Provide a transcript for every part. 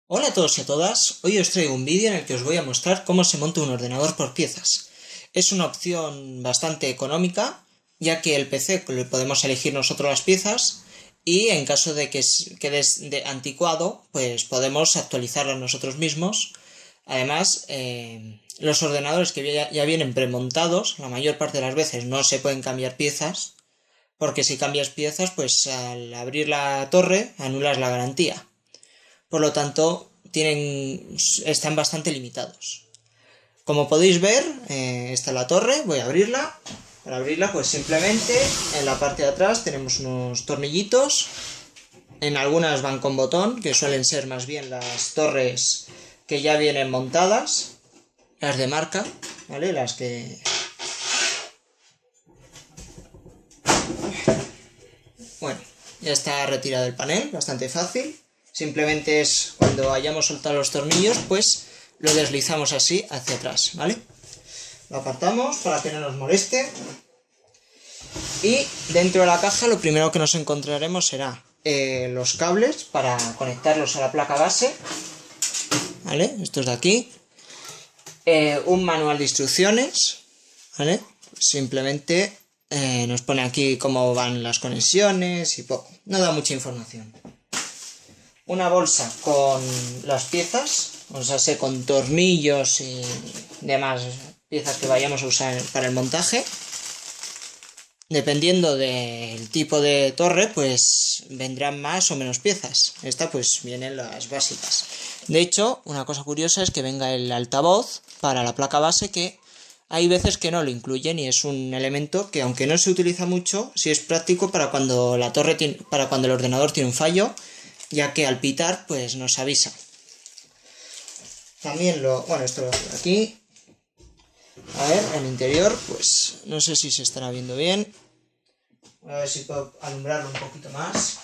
Hola a todos y a todas, hoy os traigo un vídeo en el que os voy a mostrar cómo se monta un ordenador por piezas. Es una opción bastante económica, ya que el PC le podemos elegir nosotros las piezas y en caso de que quede anticuado, pues podemos actualizarlo nosotros mismos. Además, los ordenadores que ya vienen premontados, la mayor parte de las veces no se pueden cambiar piezas, porque si cambias piezas, pues al abrir la torre anulas la garantía. Por lo tanto, están bastante limitados. Como podéis ver, está la torre, voy a abrirla. Para abrirla, pues simplemente en la parte de atrás tenemos unos tornillitos. En algunas van con botón, que suelen ser más bien las torres que ya vienen montadas. Las de marca, ¿vale? Las que... Bueno, ya está retirado el panel, bastante fácil. Simplemente es cuando hayamos soltado los tornillos, pues lo deslizamos así hacia atrás, ¿vale? Lo apartamos para que no nos moleste. Y dentro de la caja lo primero que nos encontraremos será los cables para conectarlos a la placa base, ¿vale? Estos de aquí. Un manual de instrucciones, ¿vale? Simplemente nos pone aquí cómo van las conexiones y poco. No da mucha información. Una bolsa con las piezas, o sea, con tornillos y demás piezas que vayamos a usar para el montaje. Dependiendo del tipo de torre, pues vendrán más o menos piezas. Esta pues vienen las básicas. De hecho, una cosa curiosa es que venga el altavoz para la placa base, que hay veces que no lo incluyen y es un elemento que, aunque no se utiliza mucho, sí es práctico para cuando para cuando el ordenador tiene un fallo, ya que al pitar pues nos avisa. También esto lo dejo aquí. A ver, el interior, pues no sé si se estará viendo bien. Voy a ver si puedo alumbrarlo un poquito más.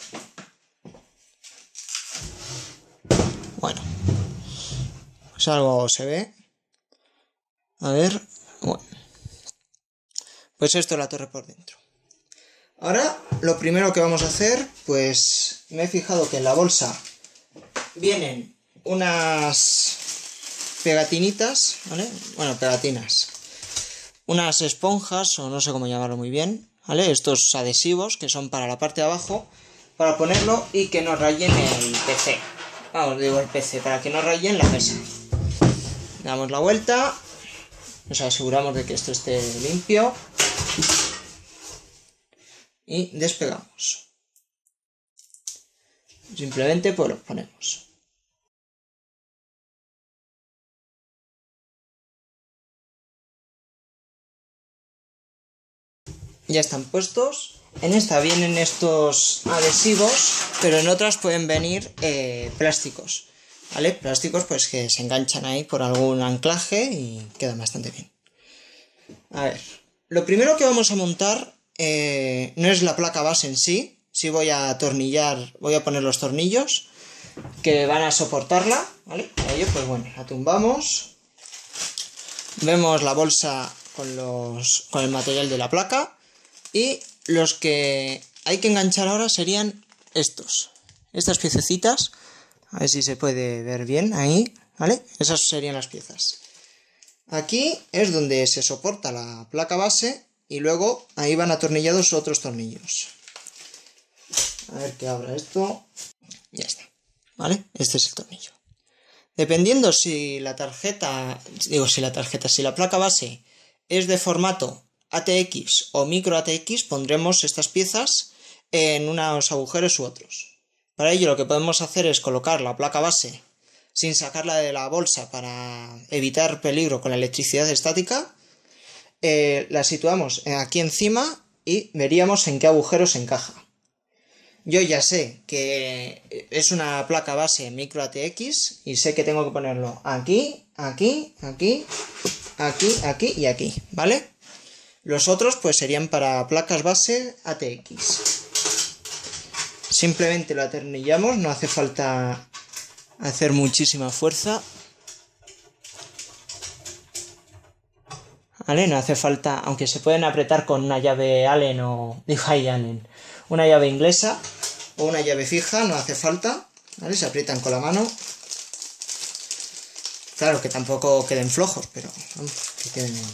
Bueno, pues algo se ve. A ver, bueno. Pues esto es la torre por dentro. Ahora, lo primero que vamos a hacer, pues me he fijado que en la bolsa vienen unas pegatinitas, ¿vale? Bueno, pegatinas. Unas esponjas, o no sé cómo llamarlo muy bien, ¿vale? Estos adhesivos que son para la parte de abajo, para ponerlo y que no rayen el PC. Vamos, digo el PC, para que no rayen la mesa. Damos la vuelta, nos aseguramos de que esto esté limpio. Y despegamos. Simplemente pues los ponemos. Ya están puestos. En esta vienen estos adhesivos, pero en otras pueden venir plásticos, ¿vale? Plásticos pues que se enganchan ahí por algún anclaje y quedan bastante bien. A ver, lo primero que vamos a montar no es la placa base en sí. Sí voy a poner los tornillos que van a soportarla, ¿vale? Para ello, pues bueno, la tumbamos. Vemos la bolsa con el material de la placa. Y los que hay que enganchar ahora serían estas piececitas. A ver si se puede ver bien ahí, ¿vale? Esas serían las piezas. Aquí es donde se soporta la placa base y luego ahí van atornillados otros tornillos. A ver que abra esto. Ya está, ¿vale? Este es el tornillo. Dependiendo si la placa base es de formato ATX o micro ATX, pondremos estas piezas en unos agujeros u otros. Para ello lo que podemos hacer es colocar la placa base sin sacarla de la bolsa para evitar peligro con la electricidad estática. La situamos aquí encima y veríamos en qué agujero se encaja. Yo ya sé que es una placa base micro ATX y sé que tengo que ponerlo aquí, aquí, aquí, aquí, aquí y aquí, ¿vale? Los otros pues serían para placas base ATX. Simplemente lo atornillamos, no hace falta hacer muchísima fuerza. ¿Vale? No hace falta, aunque se pueden apretar con una llave Allen una llave inglesa o una llave fija, no hace falta, ¿vale? Se aprietan con la mano Claro, que tampoco queden flojos, pero vamos, que queden bien.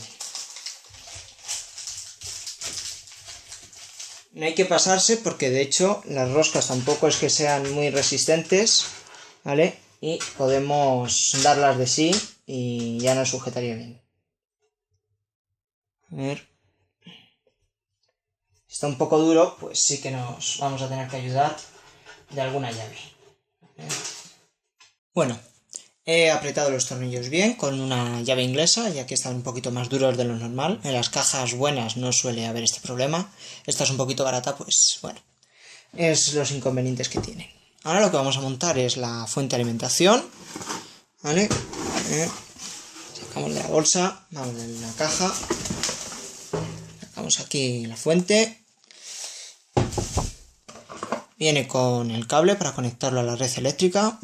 No hay que pasarse porque de hecho las roscas tampoco es que sean muy resistentes, ¿vale? Y podemos darlas de sí y ya nos sujetaría bien. A ver. Está un poco duro, pues sí que nos vamos a tener que ayudar de alguna llave. Bueno, he apretado los tornillos bien con una llave inglesa, ya que están un poquito más duros de lo normal. En las cajas buenas no suele haber este problema. Esta es un poquito barata, pues bueno, es los inconvenientes que tiene. Ahora lo que vamos a montar es la fuente de alimentación, ¿vale? Sacamos de la bolsa, vamos de la caja, sacamos aquí la fuente. Viene con el cable para conectarlo a la red eléctrica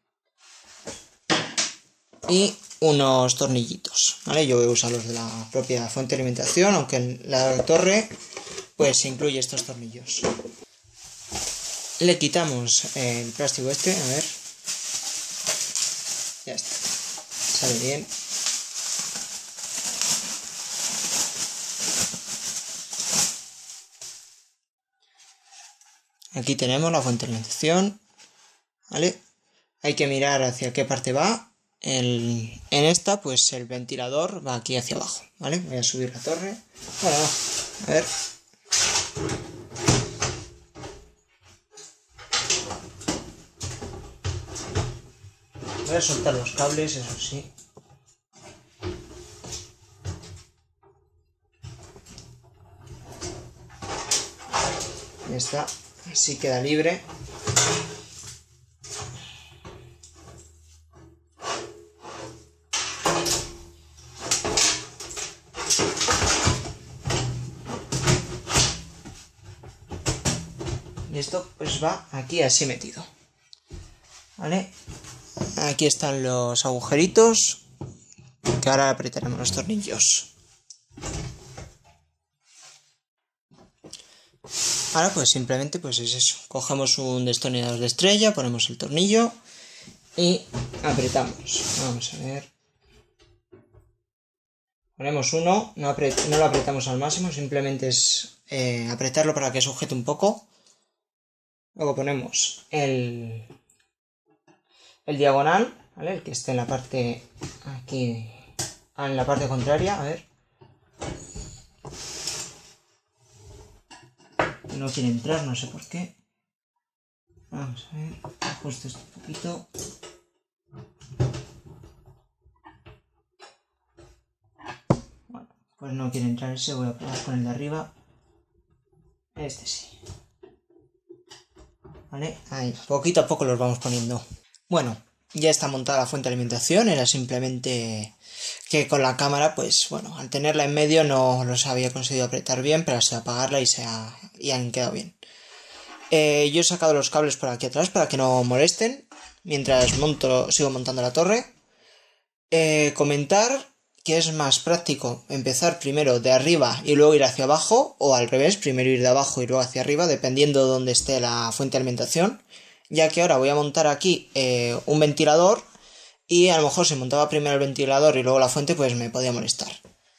y unos tornillitos, ¿vale? Yo voy a usar los de la propia fuente de alimentación, aunque en la torre pues se incluye estos tornillos. Le quitamos el plástico este, a ver. Ya está. Sale bien. Aquí tenemos la fuente de alimentación, ¿vale? Hay que mirar hacia qué parte va. En esta, pues el ventilador va aquí hacia abajo, ¿vale? Voy a subir la torre. Bueno, a ver. Voy a soltar los cables, eso sí. Ya está. Así queda libre. Y esto pues va aquí así metido, ¿vale? Aquí están los agujeritos, que ahora apretaremos los tornillos. Ahora pues simplemente pues es eso, cogemos un destornillador de estrella, ponemos el tornillo y apretamos. Vamos a ver. Ponemos uno, no lo apretamos al máximo, simplemente es apretarlo para que sujete un poco. Luego ponemos el diagonal, ¿vale? El que esté en la parte aquí, en la parte contraria, a ver. No quiere entrar, no sé por qué. Vamos a ver, ajusto esto un poquito. Bueno, pues no quiere entrar ese, voy a probar con el de arriba. Este sí. ¿Vale? Ahí, poquito a poco los vamos poniendo. Bueno, ya está montada la fuente de alimentación, era simplemente que con la cámara, pues bueno, al tenerla en medio no los había conseguido apretar bien, pero hasta apagarla y han quedado bien. Yo he sacado los cables por aquí atrás para que no molesten mientras sigo montando la torre. Comentar que es más práctico empezar primero de arriba y luego ir hacia abajo, o al revés, primero ir de abajo y luego hacia arriba, dependiendo de dónde esté la fuente de alimentación, ya que ahora voy a montar aquí un ventilador y a lo mejor si montaba primero el ventilador y luego la fuente pues me podía molestar.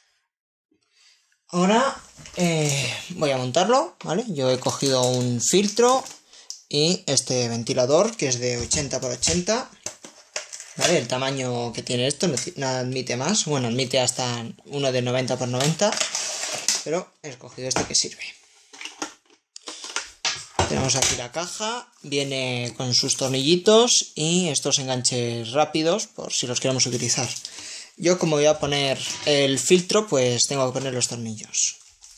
Ahora voy a montarlo, ¿vale? Yo he cogido un filtro y este ventilador que es de 80 por 80, ¿vale? El tamaño que tiene esto no admite más, bueno, admite hasta uno de 90 por 90, pero he escogido este que sirve. Tenemos aquí la caja, viene con sus tornillitos y estos enganches rápidos por si los queremos utilizar. Yo como voy a poner el filtro, pues tengo que poner los tornillos.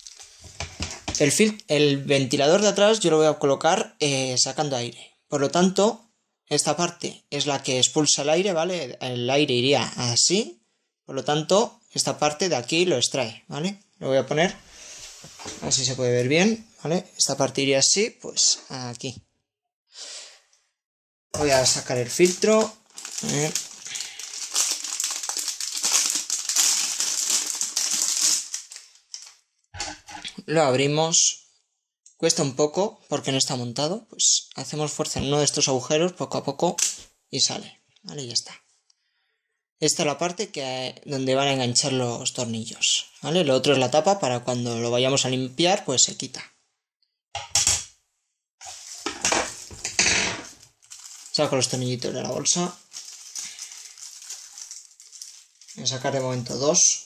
El ventilador de atrás yo lo voy a colocar sacando aire. Por lo tanto, esta parte es la que expulsa el aire, ¿vale? El aire iría así. Por lo tanto, esta parte de aquí lo extrae, ¿vale? Lo voy a poner, así se puede ver bien, ¿vale? Esta parte iría así, pues aquí. Voy a sacar el filtro. A ver. Lo abrimos, cuesta un poco porque no está montado, pues hacemos fuerza en uno de estos agujeros poco a poco y sale, ¿vale? Ya está. esta es la parte donde van a enganchar los tornillos, ¿vale? Lo otro es la tapa para cuando lo vayamos a limpiar, pues se quita. Saco los tornillitos de la bolsa. Voy a sacar de momento 2.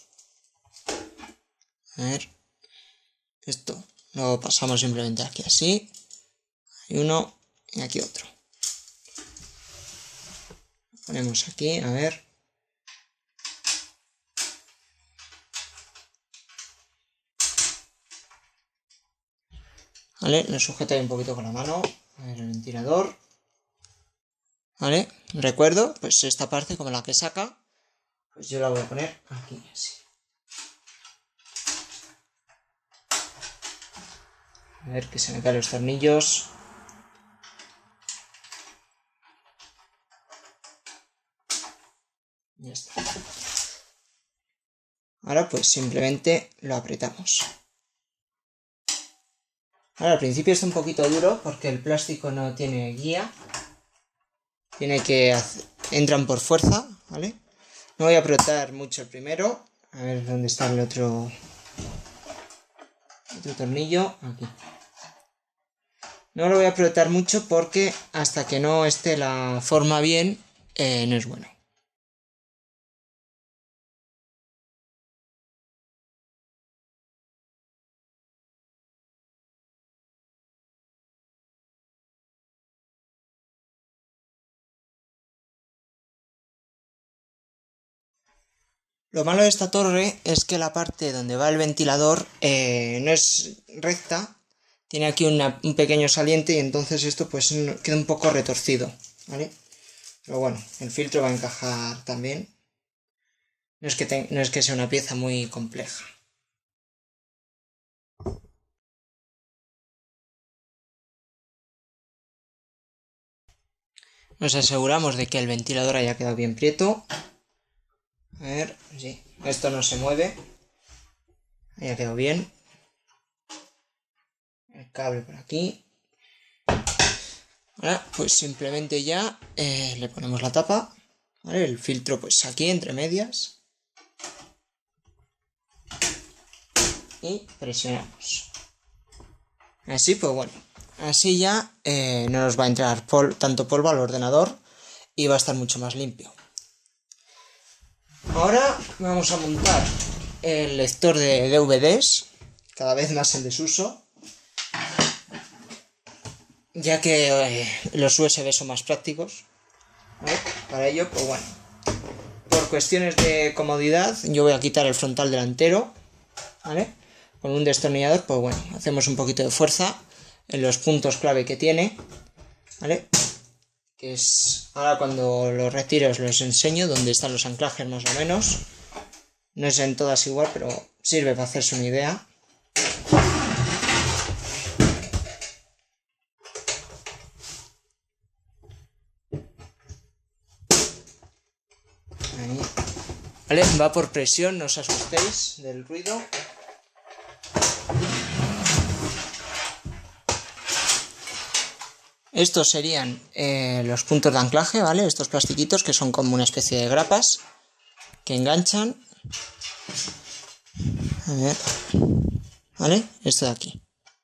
A ver. Esto lo pasamos simplemente aquí así. Hay uno y aquí otro. Lo ponemos aquí, a ver. ¿Vale? Lo sujeto ahí un poquito con la mano. A ver el ventilador. ¿Vale? Recuerdo, pues esta parte como la que saca, pues yo la voy a poner aquí así. A ver que se me caen los tornillos. Ya está. Ahora pues simplemente lo apretamos. Ahora al principio está un poquito duro porque el plástico no tiene guía. Entran por fuerza, ¿vale? No voy a apretar mucho el primero. A ver dónde está el otro tornillo. Aquí. No lo voy a apretar mucho porque hasta que no esté la forma bien, no es bueno. Lo malo de esta torre es que la parte donde va el ventilador no es recta, tiene aquí un pequeño saliente y entonces esto pues queda un poco retorcido, ¿vale? Pero bueno, el filtro va a encajar también. No es que sea una pieza muy compleja. Nos aseguramos de que el ventilador haya quedado bien prieto. A ver, sí, esto no se mueve. Ahí ha quedado bien. El cable por aquí. Ahora, pues simplemente ya le ponemos la tapa. ¿Vale? El filtro pues aquí entre medias. Y presionamos. Así pues bueno. Así ya no nos va a entrar tanto polvo al ordenador y va a estar mucho más limpio. Ahora vamos a montar el lector de DVDs, cada vez más en desuso, ya que los USB son más prácticos, ¿vale? Para ello, pues bueno, por cuestiones de comodidad, yo voy a quitar el frontal delantero, ¿vale? Con un destornillador, pues bueno, hacemos un poquito de fuerza en los puntos clave que tiene, ¿vale? Que es, ahora cuando los retiro os los enseño dónde están los anclajes más o menos. No es en todas igual, pero sirve para hacerse una idea. Ahí. Vale, va por presión, no os asustéis del ruido. Estos serían los puntos de anclaje, ¿vale? Estos plastiquitos que son como una especie de grapas que enganchan. A ver, ¿vale? Esto de aquí.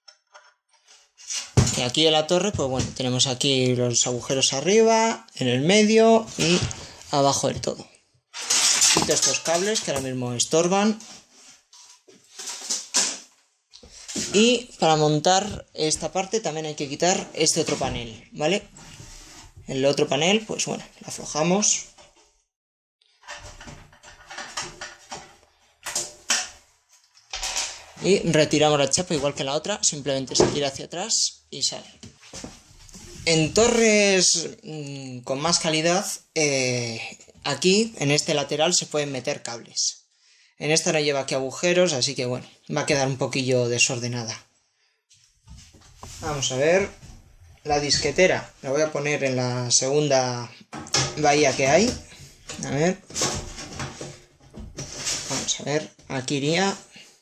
Y aquí en la torre, pues bueno, tenemos aquí los agujeros arriba, en el medio y abajo del todo. Quito estos cables que ahora mismo estorban. Y para montar esta parte también hay que quitar este otro panel, ¿vale? El otro panel, pues bueno, lo aflojamos. Y retiramos la chapa igual que la otra, simplemente se tira hacia atrás y sale. En torres con más calidad, aquí en este lateral se pueden meter cables. En esta no lleva aquí agujeros, así que bueno, va a quedar un poquillo desordenada. Vamos a ver. La disquetera la voy a poner en la segunda bahía que hay. A ver. Vamos a ver. Aquí iría.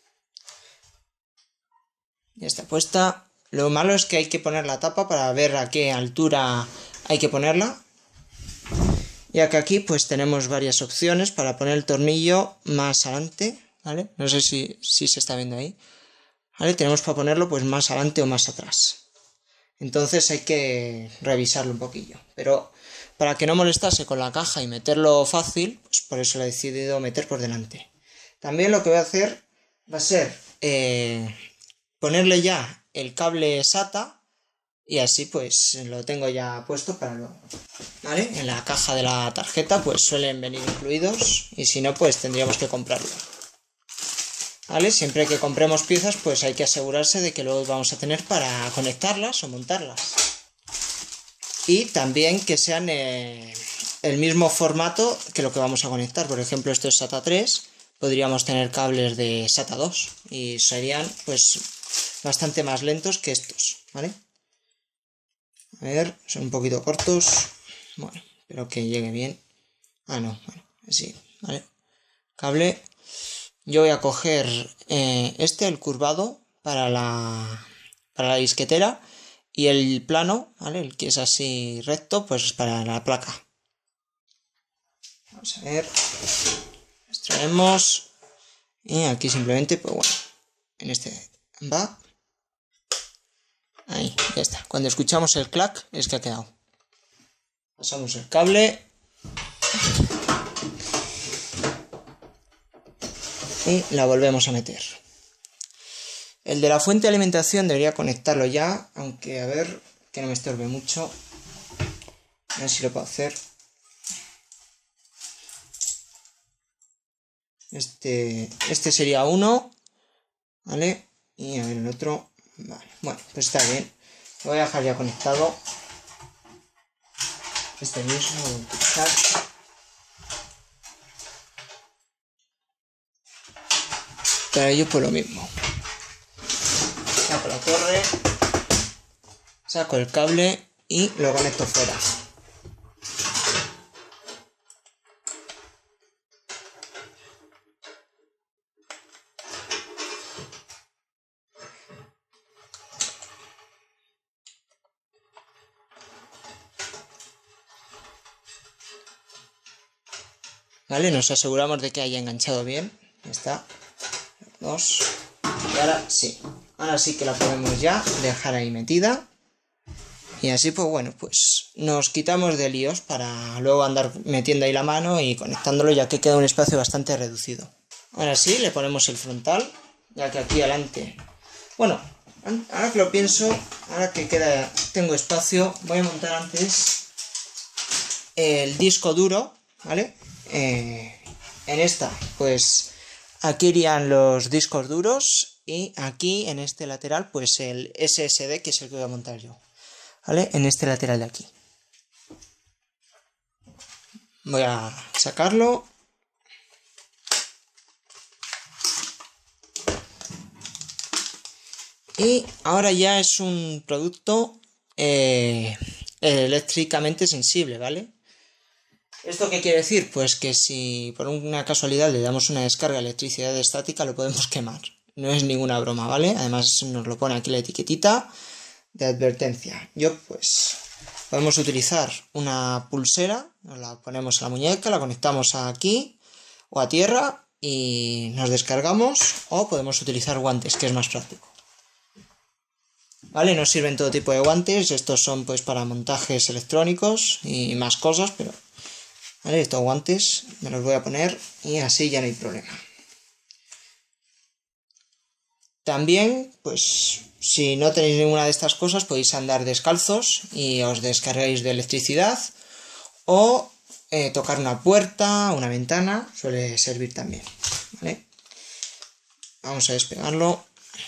Ya está puesta. Lo malo es que hay que poner la tapa para ver a qué altura hay que ponerla. ya que aquí pues tenemos varias opciones para poner el tornillo más adelante, ¿vale? No sé si se está viendo ahí, ¿vale? Tenemos para ponerlo pues más adelante o más atrás. Entonces hay que revisarlo un poquillo, pero para que no molestase con la caja y meterlo fácil, pues por eso lo he decidido meter por delante. También lo que voy a hacer va a ser ponerle ya el cable SATA y así pues lo tengo ya puesto para luego, ¿vale? En la caja de la tarjeta pues suelen venir incluidos y si no pues tendríamos que comprarlo, ¿vale? Siempre que compremos piezas pues hay que asegurarse de que luego vamos a tener para conectarlas o montarlas. Y también que sean el mismo formato que lo que vamos a conectar. Por ejemplo, esto es SATA 3, podríamos tener cables de SATA 2 y serían pues bastante más lentos que estos, ¿vale? A ver, son un poquito cortos. Bueno, espero que llegue bien. Ah, no, bueno, así, ¿vale? Cable. Yo voy a coger el curvado para la disquetera y el plano, ¿vale? El que es así recto, pues para la placa. Vamos a ver. Extraemos y aquí simplemente, pues bueno, en este va. Ahí, ya está. Cuando escuchamos el clac es que ha quedado. Pasamos el cable. Y la volvemos a meter. El de la fuente de alimentación debería conectarlo ya, aunque a ver, que no me estorbe mucho. A ver si lo puedo hacer. Este sería uno, ¿vale? Y a ver el otro. Vale, bueno, pues está bien. Lo voy a dejar ya conectado. Este mismo lo voy a utilizar. Para ello pues lo mismo. Saco la torre, saco el cable y lo conecto fuera. Vale, nos aseguramos de que haya enganchado bien. Ya está. Dos. Y ahora sí. Ahora sí que la podemos ya dejar ahí metida. Y así pues bueno, pues nos quitamos de líos para luego andar metiendo ahí la mano y conectándolo, ya que queda un espacio bastante reducido. Ahora sí, le ponemos el frontal, ya que aquí adelante... Bueno, ahora que lo pienso, ahora que tengo espacio, voy a montar antes el disco duro, ¿vale? En esta, pues aquí irían los discos duros y aquí en este lateral, pues el SSD, que es el que voy a montar yo. ¿Vale? En este lateral de aquí. Voy a sacarlo. Y ahora ya es un producto eléctricamente sensible, ¿vale? ¿Esto qué quiere decir? Pues que si por una casualidad le damos una descarga de electricidad estática lo podemos quemar. No es ninguna broma, ¿vale? Además nos lo pone aquí la etiquetita de advertencia. Yo pues podemos utilizar una pulsera, nos la ponemos a la muñeca, la conectamos aquí o a tierra y nos descargamos, o podemos utilizar guantes, que es más práctico. Vale, nos sirven todo tipo de guantes, estos son pues para montajes electrónicos y más cosas, pero vale, estos guantes me los voy a poner y así ya no hay problema. También, pues si no tenéis ninguna de estas cosas podéis andar descalzos y os descargáis de electricidad, o tocar una puerta, una ventana, suele servir también, ¿vale? Vamos a despegarlo.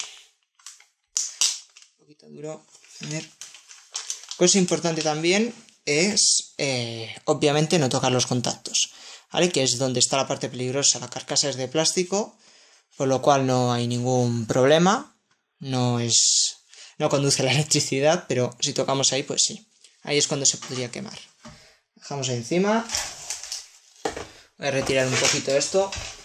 Un poquito duro. A ver. Cosa importante también es, obviamente, no tocar los contactos, ¿vale? Que es donde está la parte peligrosa. La carcasa es de plástico, por lo cual no hay ningún problema. No conduce la electricidad, pero si tocamos ahí, pues sí. Ahí es cuando se podría quemar. Dejamos ahí encima. Voy a retirar un poquito esto.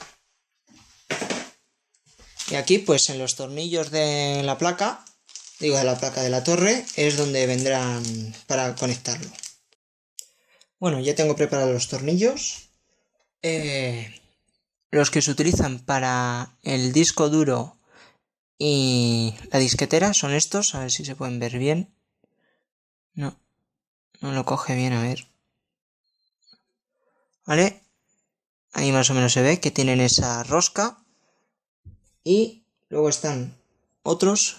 Y aquí, pues en los tornillos de la placa, de la placa de la torre, es donde vendrán para conectarlo. Bueno, ya tengo preparados los tornillos. Los que se utilizan para el disco duro y la disquetera son estos. A ver si se pueden ver bien. No lo coge bien, a ver. ¿Vale? Ahí más o menos se ve que tienen esa rosca. Y luego están otros.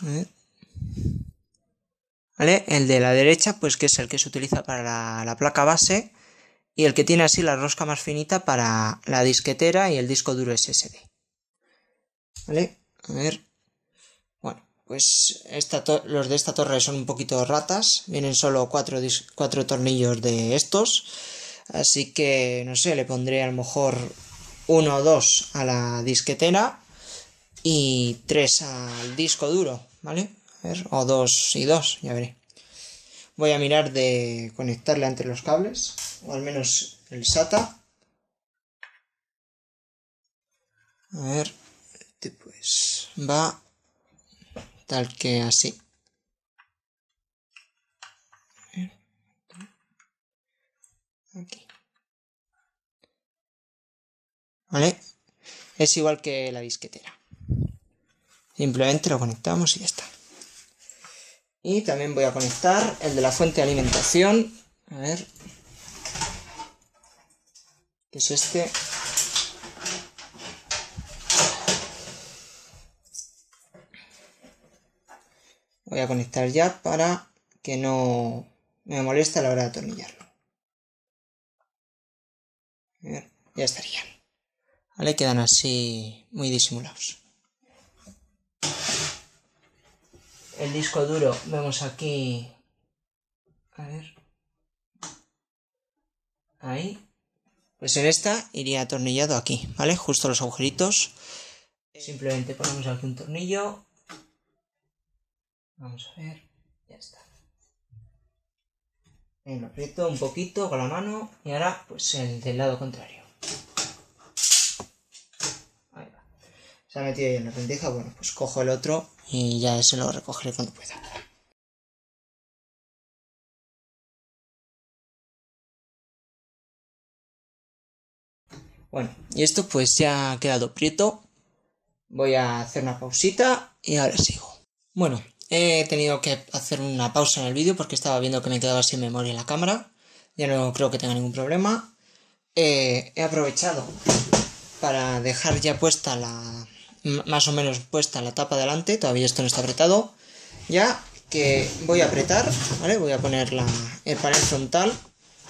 ¿Vale? El de la derecha, pues que es el que se utiliza para la placa base. Y el que tiene así la rosca más finita para la disquetera y el disco duro SSD. ¿Vale? A ver. Bueno, pues los de esta torre son un poquito ratas. Vienen solo 4 tornillos de estos. Así que, no sé, le pondré a lo mejor 1 o 2 a la disquetera y 3 al disco duro, ¿vale? A ver, o 2 y 2, ya veré. Voy a mirar de conectarle entre los cables, o al menos el SATA. A ver, pues va tal que así. Aquí. ¿Vale? Es igual que la disquetera. Simplemente lo conectamos y ya está. Y también voy a conectar el de la fuente de alimentación. A ver. Que es este. Voy a conectar ya para que no me moleste a la hora de atornillarlo. A ver, ya estarían. Vale, quedan así muy disimulados. El disco duro, vemos aquí. A ver. Ahí. Pues en esta iría atornillado aquí, ¿vale? Justo los agujeritos. Simplemente ponemos aquí un tornillo. Vamos a ver. Ya está. Lo aprieto un poquito con la mano. Y ahora, pues el del lado contrario. Ahí va. Se ha metido ahí en la rendija. Bueno, pues cojo el otro y ya se lo recogeré cuando pueda. Bueno, y esto pues ya ha quedado prieto. Voy a hacer una pausita y ahora sigo. Bueno, he tenido que hacer una pausa en el vídeo porque estaba viendo que me quedaba sin memoria en la cámara. Ya no creo que tenga ningún problema. He aprovechado para dejar ya puesta más o menos puesta la tapa delante. Todavía esto no está apretado. Ya que voy a apretar, ¿vale? Voy a poner el panel frontal.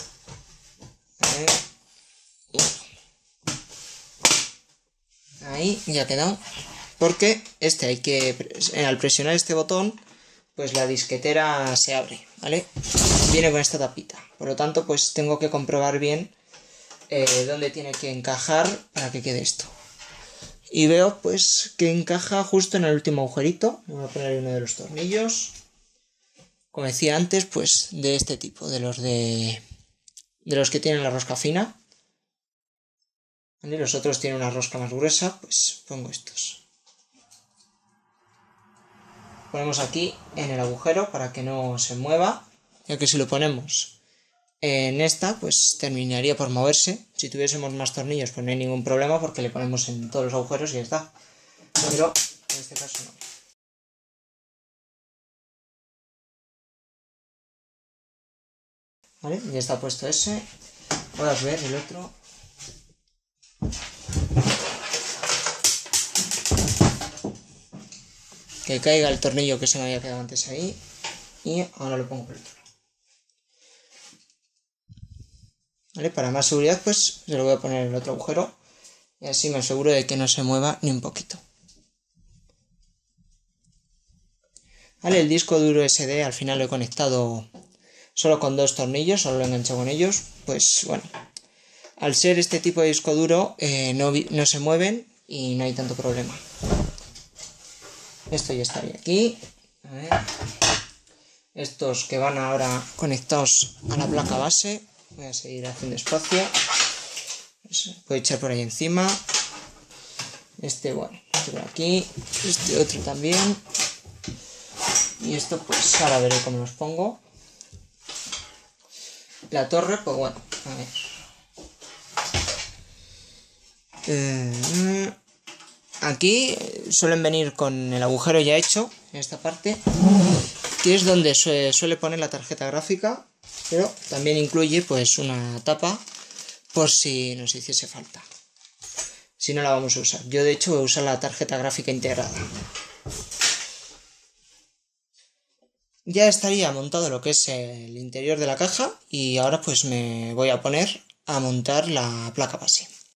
Ahí ya ha quedado. Porque al presionar este botón, pues la disquetera se abre, ¿vale? Viene con esta tapita. Por lo tanto, pues tengo que comprobar bien dónde tiene que encajar para que quede esto. Y veo pues que encaja justo en el último agujerito. Voy a poner uno de los tornillos. Como decía antes, pues de este tipo, de los que tienen la rosca fina. ¿Vale? Los otros tienen una rosca más gruesa, pues pongo estos. Ponemos aquí en el agujero para que no se mueva, ya que si lo ponemos en esta, pues terminaría por moverse. Si tuviésemos más tornillos, pues no hay ningún problema porque le ponemos en todos los agujeros y ya está. Pero en este caso no. Vale, ya está puesto ese. Voy a ver el otro. Que caiga el tornillo que se me había quedado antes ahí. Y ahora lo pongo por el otro. ¿Vale? Para más seguridad, pues se lo voy a poner en el otro agujero. Y así me aseguro de que no se mueva ni un poquito. ¿Vale? El disco duro SD al final lo he conectado solo con 2 tornillos, solo lo he enganchado con ellos. Pues bueno, al ser este tipo de disco duro no se mueven y no hay tanto problema. Esto ya estaría aquí. A ver. Estos que van ahora conectados a la placa base. Voy a seguir haciendo espacio. Puedo echar por ahí encima. Bueno, este por aquí. Este otro también. Y esto pues ahora veré cómo los pongo. La torre, pues bueno, A ver. Aquí suelen venir con el agujero ya hecho, en esta parte, que es donde suele poner la tarjeta gráfica, pero también incluye pues una tapa por si nos hiciese falta. Si no la vamos a usar. Yo de hecho voy a usar la tarjeta gráfica integrada. Ya estaría montado lo que es el interior de la caja y ahora pues me voy a poner a montar la placa base.